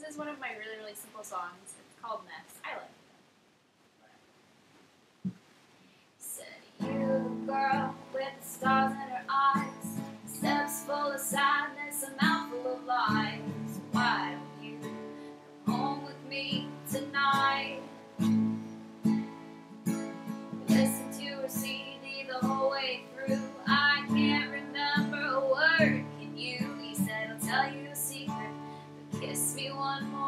is one of my really, really simple songs. It's called Mess. I like it. Said you, girl, with the stars in her eyes, steps full of sadness, a mouthful of lies. Why don't you come home with me tonight? Listen to her CD the whole way through. I can't remember a word. Can you? He said, I'll tell you a secret, but kiss me one more